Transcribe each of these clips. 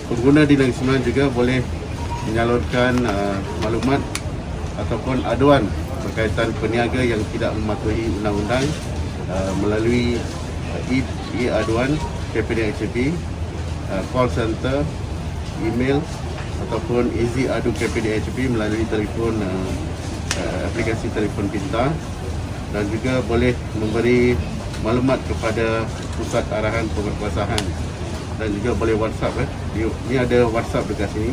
pengguna di Negeri Sembilan juga boleh menyalurkan maklumat ataupun aduan berkaitan peniaga yang tidak mematuhi undang-undang melalui e-aduan KPDHB, call center, email ataupun easy adu KPDHB melalui telefon aplikasi telefon pintar, dan juga boleh memberi maklumat kepada pusat arahan penguatkuasaan, dan juga boleh WhatsApp. Ini ada WhatsApp dekat sini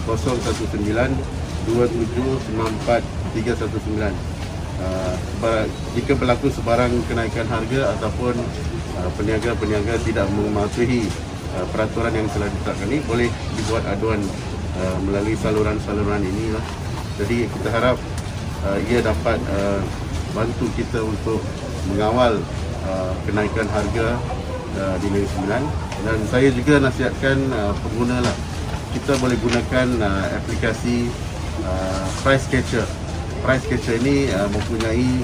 019-2794-319. Jika berlaku sebarang kenaikan harga ataupun peniaga-peniaga tidak mematuhi peraturan yang telah ditetapkan ini, boleh dibuat aduan melalui saluran-saluran inilah. Jadi kita harap ia dapat bantu kita untuk mengawal kenaikan harga di Negeri Sembilan. Dan saya juga nasihatkan pengguna lah, kita boleh gunakan aplikasi Price Catcher. Price Catcher ini mempunyai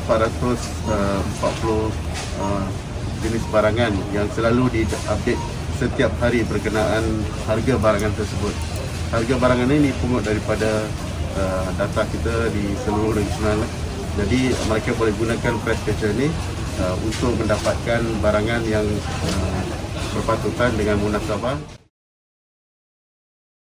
440 jenis barangan yang selalu diupdate setiap hari berkenaan harga barangan tersebut. Harga barangan ini dipungut daripada data kita di seluruh Negeri Sembilan. Jadi mereka boleh gunakan Price Catcher ini untuk mendapatkan barangan yang berpatutan dengan munasabah.